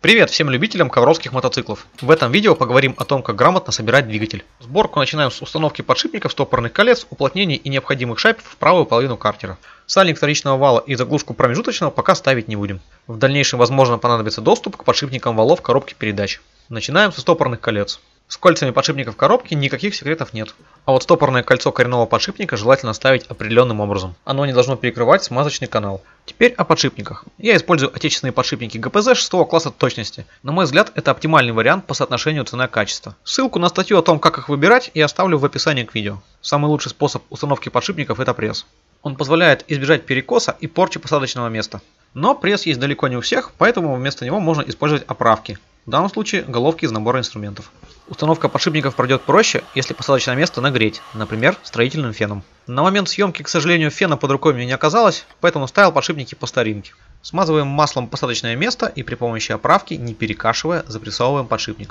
Привет всем любителям ковровских мотоциклов. В этом видео поговорим о том, как грамотно собирать двигатель. Сборку начинаем с установки подшипников, стопорных колец, уплотнений и необходимых шайб в правую половину картера. Сальник вторичного вала и заглушку промежуточного пока ставить не будем. В дальнейшем возможно понадобится доступ к подшипникам валов коробки передач. Начинаем со стопорных колец. С кольцами подшипников коробки никаких секретов нет. А вот стопорное кольцо коренного подшипника желательно ставить определенным образом. Оно не должно перекрывать смазочный канал. Теперь о подшипниках. Я использую отечественные подшипники ГПЗ 6 класса точности. На мой взгляд, это оптимальный вариант по соотношению цена-качество. Ссылку на статью о том, как их выбирать, я оставлю в описании к видео. Самый лучший способ установки подшипников — это пресс. Он позволяет избежать перекоса и порчи посадочного места. Но пресс есть далеко не у всех, поэтому вместо него можно использовать оправки. В данном случае головки из набора инструментов. Установка подшипников пройдет проще, если посадочное место нагреть, например, строительным феном. На момент съемки, к сожалению, фена под рукой у меня не оказалось, поэтому ставил подшипники по старинке. Смазываем маслом посадочное место и при помощи оправки, не перекашивая, запрессовываем подшипник.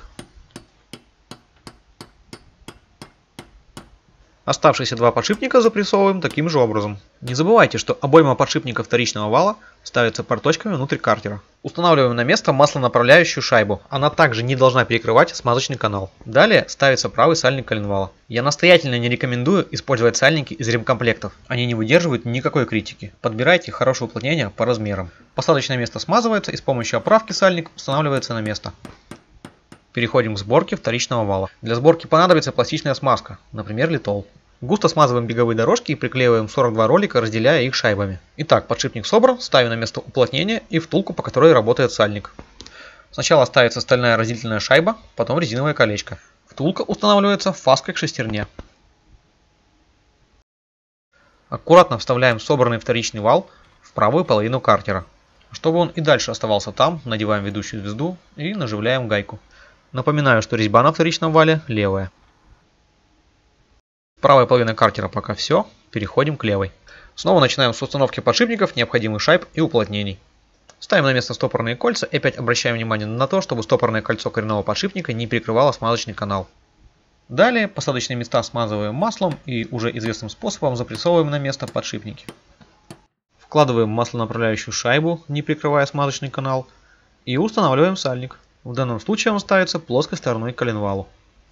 Оставшиеся два подшипника запрессовываем таким же образом. Не забывайте, что обойма подшипника вторичного вала ставится порточками внутрь картера. Устанавливаем на место маслонаправляющую шайбу. Она также не должна перекрывать смазочный канал. Далее ставится правый сальник коленвала. Я настоятельно не рекомендую использовать сальники из ремкомплектов. Они не выдерживают никакой критики. Подбирайте хорошее уплотнение по размерам. Посадочное место смазывается и с помощью оправки сальник устанавливается на место. Переходим к сборке вторичного вала. Для сборки понадобится пластичная смазка, например, литол. Густо смазываем беговые дорожки и приклеиваем 42 ролика, разделяя их шайбами. Итак, подшипник собран, ставим на место уплотнения и втулку, по которой работает сальник. Сначала ставится стальная разделительная шайба, потом резиновое колечко. Втулка устанавливается фаской к шестерне. Аккуратно вставляем собранный вторичный вал в правую половину картера. Чтобы он и дальше оставался там, надеваем ведущую звезду и наживляем гайку. Напоминаю, что резьба на вторичном вале левая. Правая половина картера пока все, переходим к левой. Снова начинаем с установки подшипников, необходимых шайб и уплотнений. Ставим на место стопорные кольца и опять обращаем внимание на то, чтобы стопорное кольцо коренного подшипника не перекрывало смазочный канал. Далее посадочные места смазываем маслом и уже известным способом запрессовываем на место подшипники. Вкладываем маслонаправляющую шайбу, не прикрывая смазочный канал, и устанавливаем сальник. В данном случае он ставится плоской стороной к коленвалу.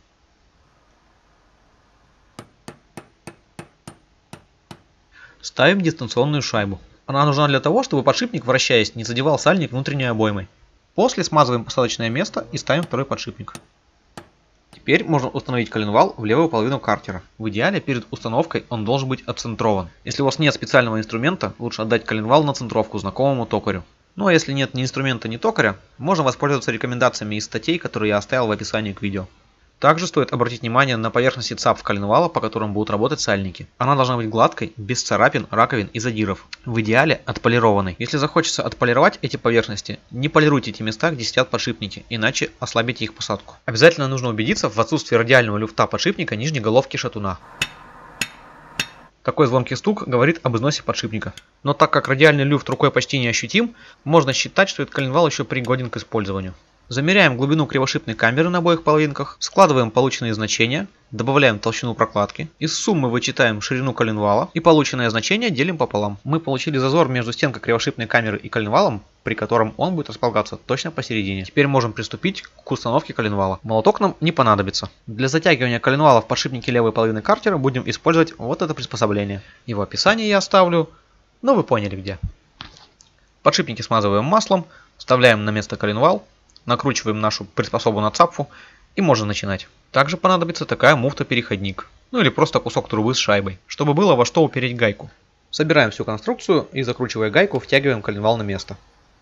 Ставим дистанционную шайбу. Она нужна для того, чтобы подшипник, вращаясь, не задевал сальник внутренней обоймой. После смазываем посадочное место и ставим второй подшипник. Теперь можно установить коленвал в левую половину картера. В идеале перед установкой он должен быть отцентрован. Если у вас нет специального инструмента, лучше отдать коленвал на центровку знакомому токарю. Ну а если нет ни инструмента, ни токаря, можно воспользоваться рекомендациями из статей, которые я оставил в описании к видео. Также стоит обратить внимание на поверхности цапф коленвала, по которым будут работать сальники. Она должна быть гладкой, без царапин, раковин и задиров. В идеале отполированной. Если захочется отполировать эти поверхности, не полируйте те места, где сидят подшипники, иначе ослабите их посадку. Обязательно нужно убедиться в отсутствии радиального люфта подшипника нижней головки шатуна. Такой звонкий стук говорит об износе подшипника. Но так как радиальный люфт рукой почти не ощутим, можно считать, что этот коленвал еще пригоден к использованию. Замеряем глубину кривошипной камеры на обоих половинках, складываем полученные значения, добавляем толщину прокладки, из суммы вычитаем ширину коленвала и полученное значение делим пополам. Мы получили зазор между стенкой кривошипной камеры и коленвалом, при котором он будет располагаться точно посередине. Теперь можем приступить к установке коленвала. Молоток нам не понадобится. Для затягивания коленвала в подшипнике левой половины картера будем использовать вот это приспособление. Его описание я оставлю, но вы поняли где. Подшипники смазываем маслом, вставляем на место коленвал, накручиваем нашу приспособу на цапфу и можно начинать. Также понадобится такая муфта-переходник, ну или просто кусок трубы с шайбой, чтобы было во что упереть гайку. Собираем всю конструкцию и, закручивая гайку, втягиваем коленвал на место.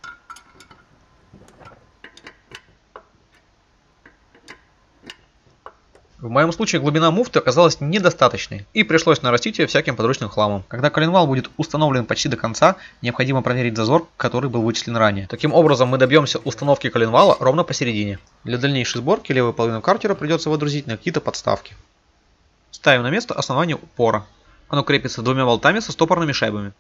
В моем случае глубина муфты оказалась недостаточной и пришлось нарастить ее всяким подручным хламом. Когда коленвал будет установлен почти до конца, необходимо проверить зазор, который был вычислен ранее. Таким образом мы добьемся установки коленвала ровно посередине. Для дальнейшей сборки левую половину картера придется водрузить на какие-то подставки. Ставим на место основание упора. Оно крепится двумя болтами со стопорными шайбами.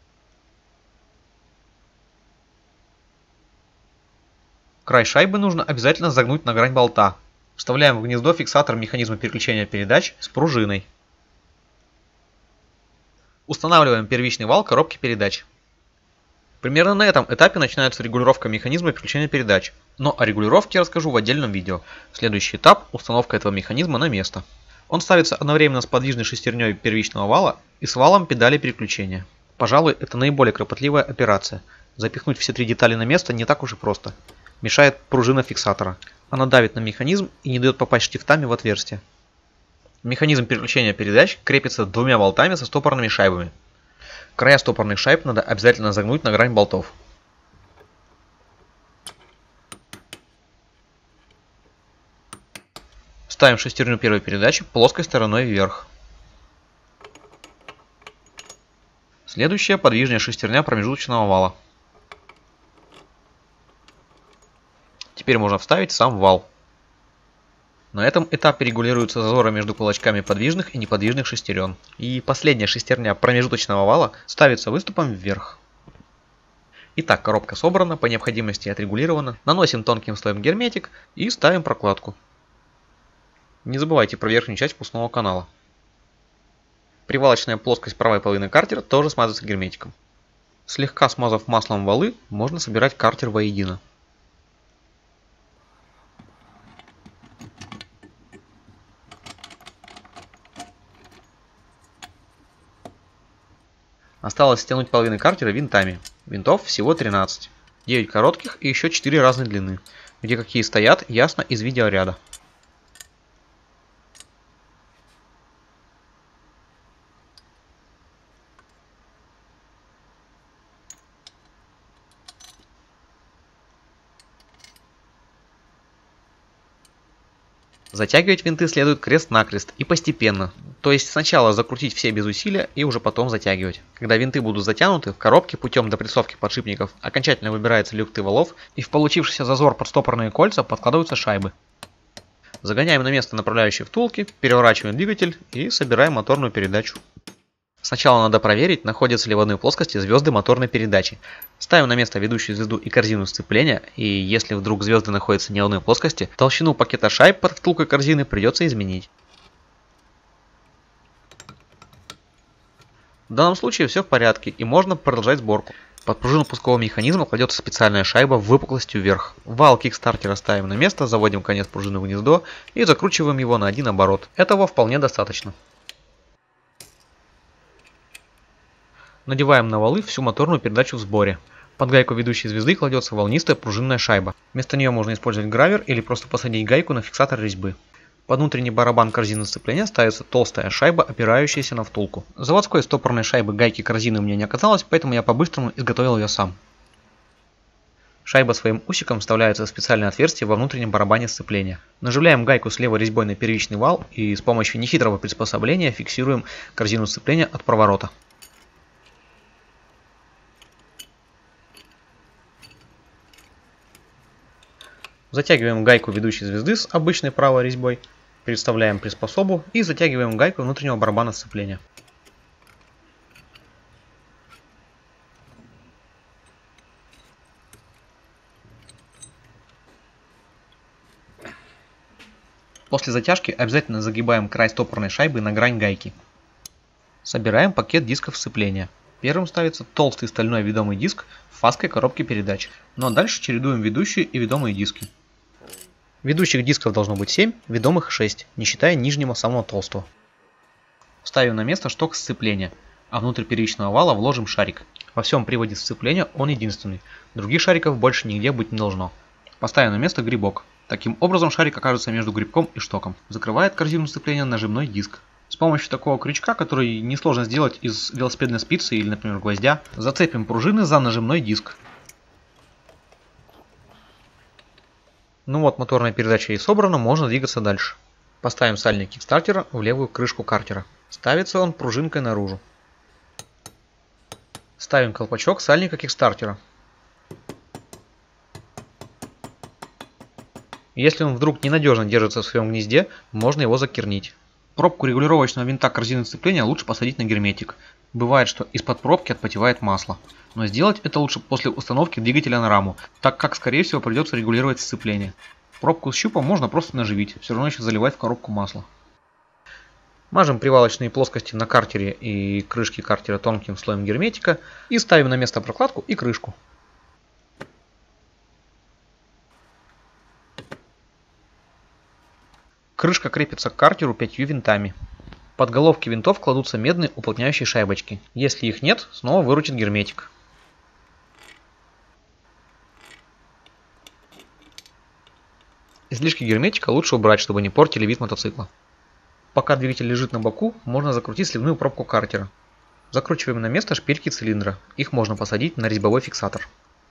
Край шайбы нужно обязательно загнуть на грань болта. Вставляем в гнездо фиксатор механизма переключения передач с пружиной. Устанавливаем первичный вал коробки передач. Примерно на этом этапе начинается регулировка механизма переключения передач, но о регулировке я расскажу в отдельном видео. Следующий этап – установка этого механизма на место. Он ставится одновременно с подвижной шестерней первичного вала и с валом педали переключения. Пожалуй, это наиболее кропотливая операция. Запихнуть все три детали на место не так уж и просто. Мешает пружина фиксатора. Она давит на механизм и не дает попасть штифтами в отверстие. Механизм переключения передач крепится двумя болтами со стопорными шайбами. Края стопорных шайб надо обязательно загнуть на грань болтов. Ставим шестерню первой передачи плоской стороной вверх. Следующая подвижная шестерня промежуточного вала. Теперь можно вставить сам вал. На этом этапе регулируются зазоры между кулачками подвижных и неподвижных шестерен. И последняя шестерня промежуточного вала ставится выступом вверх. Итак, коробка собрана, по необходимости отрегулирована. Наносим тонким слоем герметик и ставим прокладку. Не забывайте про верхнюю часть впускного канала. Привалочная плоскость правой половины картера тоже смазывается герметиком. Слегка смазав маслом валы, можно собирать картер воедино. Осталось стянуть половины картера винтами. Винтов всего 13. 9 коротких и еще 4 разной длины. Где какие стоят, ясно из видеоряда. Затягивать винты следует крест-накрест и постепенно, то есть сначала закрутить все без усилия и уже потом затягивать. Когда винты будут затянуты, в коробке путем допрессовки подшипников окончательно выбираются люфты валов и в получившийся зазор под стопорные кольца подкладываются шайбы. Загоняем на место направляющие втулки, переворачиваем двигатель и собираем моторную передачу. Сначала надо проверить, находятся ли в одной плоскости звезды моторной передачи. Ставим на место ведущую звезду и корзину сцепления, и если вдруг звезды находятся не в одной плоскости, толщину пакета шайб под втулкой корзины придется изменить. В данном случае все в порядке и можно продолжать сборку. Под пружину пускового механизма кладется специальная шайба выпуклостью вверх. Вал кикстартера ставим на место, заводим конец пружины в гнездо и закручиваем его на один оборот. Этого вполне достаточно. Надеваем на валы всю моторную передачу в сборе. Под гайку ведущей звезды кладется волнистая пружинная шайба. Вместо нее можно использовать гравер или просто посадить гайку на фиксатор резьбы. Под внутренний барабан корзины сцепления ставится толстая шайба, опирающаяся на втулку. Заводской стопорной шайбы гайки корзины у меня не оказалось, поэтому я по-быстрому изготовил ее сам. Шайба своим усиком вставляется в специальное отверстие во внутреннем барабане сцепления. Наживляем гайку с левой резьбой на первичный вал и с помощью нехитрого приспособления фиксируем корзину сцепления от проворота. Затягиваем гайку ведущей звезды с обычной правой резьбой, переставляем приспособу и затягиваем гайку внутреннего барабана сцепления. После затяжки обязательно загибаем край стопорной шайбы на грань гайки. Собираем пакет дисков сцепления. Первым ставится толстый стальной ведомый диск в фаской коробки передач, но дальше чередуем ведущие и ведомые диски. Ведущих дисков должно быть 7, ведомых 6, не считая нижнего самого толстого. Ставим на место шток сцепления, а внутрь первичного вала вложим шарик. Во всем приводе сцепления он единственный, других шариков больше нигде быть не должно. Поставим на место грибок. Таким образом шарик окажется между грибком и штоком. Закрывает корзину сцепления нажимной диск. С помощью такого крючка, который несложно сделать из велосипедной спицы или, например, гвоздя, зацепим пружины за нажимной диск. Ну вот, моторная передача и собрана, можно двигаться дальше. Поставим сальник кикстартера в левую крышку картера. Ставится он пружинкой наружу. Ставим колпачок сальника кикстартера. Если он вдруг ненадежно держится в своем гнезде, можно его закернить. Пробку регулировочного винта корзины сцепления лучше посадить на герметик. Бывает, что из-под пробки отпотевает масло. Но сделать это лучше после установки двигателя на раму, так как скорее всего придется регулировать сцепление. Пробку с щупом можно просто наживить, все равно еще заливать в коробку масло. Мажем привалочные плоскости на картере и крышке картера тонким слоем герметика и ставим на место прокладку и крышку. Крышка крепится к картеру 5 винтами. Под головки винтов кладутся медные уплотняющие шайбочки. Если их нет, снова выручит герметик. Излишки герметика лучше убрать, чтобы не портили вид мотоцикла. Пока двигатель лежит на боку, можно закрутить сливную пробку картера. Закручиваем на место шпильки цилиндра. Их можно посадить на резьбовой фиксатор.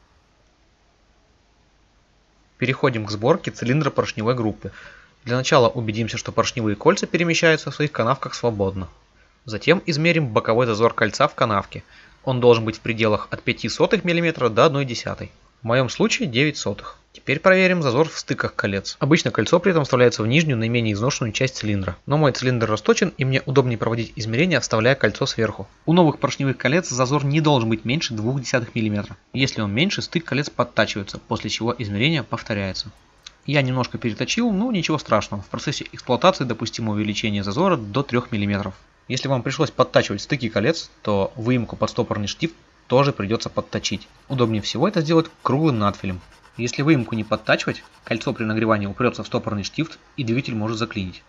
Переходим к сборке цилиндра поршневой группы. Для начала убедимся, что поршневые кольца перемещаются в своих канавках свободно. Затем измерим боковой зазор кольца в канавке. Он должен быть в пределах от 0,05 мм до 0,1. В моем случае 0,09. Теперь проверим зазор в стыках колец. Обычно кольцо при этом вставляется в нижнюю, наименее изношенную часть цилиндра. Но мой цилиндр расточен, и мне удобнее проводить измерения, вставляя кольцо сверху. У новых поршневых колец зазор не должен быть меньше 0,2 мм. Если он меньше, стык колец подтачивается, после чего измерение повторяется. Я немножко переточил, но ничего страшного. В процессе эксплуатации допустимо увеличение зазора до 3 мм. Если вам пришлось подтачивать стыки колец, то выемку под стопорный штифт тоже придется подточить. Удобнее всего это сделать круглым надфилем. Если выемку не подтачивать, кольцо при нагревании упрется в стопорный штифт и двигатель может заклинить.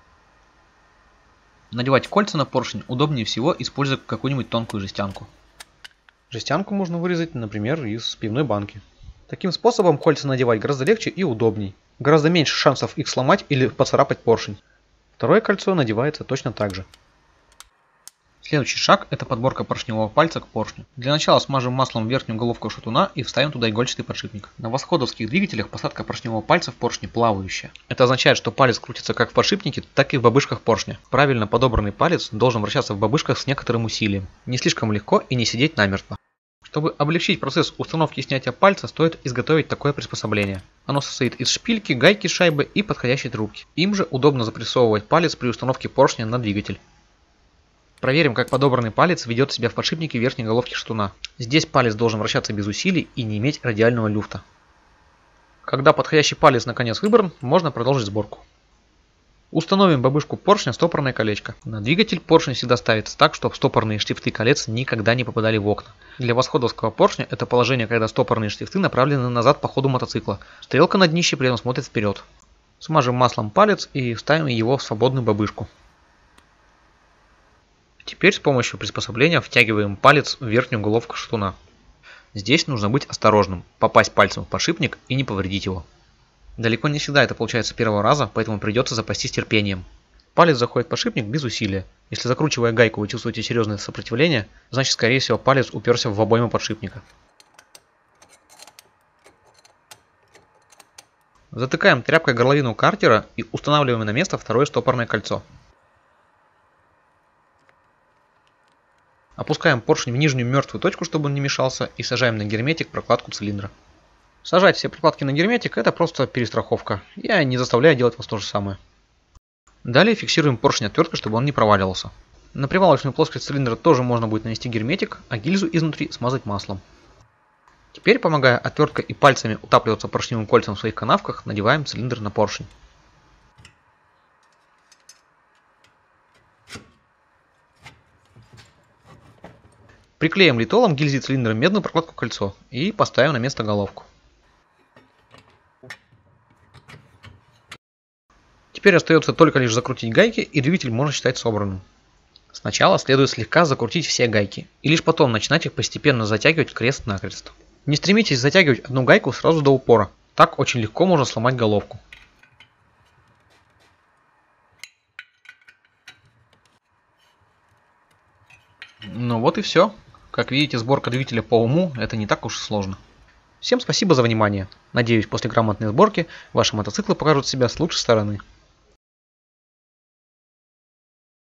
Надевать кольца на поршень удобнее всего, используя какую-нибудь тонкую жестянку. Жестянку можно вырезать, например, из пивной банки. Таким способом кольца надевать гораздо легче и удобней. Гораздо меньше шансов их сломать или поцарапать поршень. Второе кольцо надевается точно так же. Следующий шаг – это подборка поршневого пальца к поршню. Для начала смажем маслом верхнюю головку шатуна и вставим туда игольчатый подшипник. На восходовских двигателях посадка поршневого пальца в поршне плавающая. Это означает, что палец крутится как в подшипнике, так и в бобышках поршня. Правильно подобранный палец должен вращаться в бобышках с некоторым усилием. Не слишком легко и не сидеть намертво. Чтобы облегчить процесс установки и снятия пальца, стоит изготовить такое приспособление. Оно состоит из шпильки, гайки, шайбы и подходящей трубки. Им же удобно запрессовывать палец при установке поршня на двигатель. Проверим, как подобранный палец ведет себя в подшипнике верхней головки шатуна. Здесь палец должен вращаться без усилий и не иметь радиального люфта. Когда подходящий палец наконец выбран, можно продолжить сборку. Установим бобышку поршня стопорное колечко. На двигатель поршень всегда ставится так, чтобы стопорные штифты колец никогда не попадали в окна. Для восходовского поршня это положение, когда стопорные штифты направлены назад по ходу мотоцикла. Стрелка на днище при этом смотрит вперед. Смажем маслом палец и вставим его в свободную бобышку. Теперь с помощью приспособления втягиваем палец в верхнюю головку шатуна. Здесь нужно быть осторожным, попасть пальцем в подшипник и не повредить его. Далеко не всегда это получается с первого раза, поэтому придется запастись терпением. Палец заходит в подшипник без усилия. Если закручивая гайку вы чувствуете серьезное сопротивление, значит скорее всего палец уперся в обойму подшипника. Затыкаем тряпкой горловину картера и устанавливаем на место второе стопорное кольцо. Опускаем поршень в нижнюю мертвую точку, чтобы он не мешался, и сажаем на герметик прокладку цилиндра. Сажать все прокладки на герметик – это просто перестраховка. Я не заставляю делать вас то же самое. Далее фиксируем поршень отверткой, чтобы он не проваливался. На привалочную плоскость цилиндра тоже можно будет нанести герметик, а гильзу изнутри смазать маслом. Теперь, помогая отверткой и пальцами утапливаться поршневым кольцем в своих канавках, надеваем цилиндр на поршень. Приклеим литолом гильзе цилиндра медную прокладку кольцо и поставим на место головку. Теперь остается только лишь закрутить гайки, и двигатель можно считать собранным. Сначала следует слегка закрутить все гайки, и лишь потом начинать их постепенно затягивать крест-накрест. Не стремитесь затягивать одну гайку сразу до упора, так очень легко можно сломать головку. Ну вот и все. Как видите, сборка двигателя по уму это не так уж и сложно. Всем спасибо за внимание. Надеюсь, после грамотной сборки ваши мотоциклы покажут себя с лучшей стороны.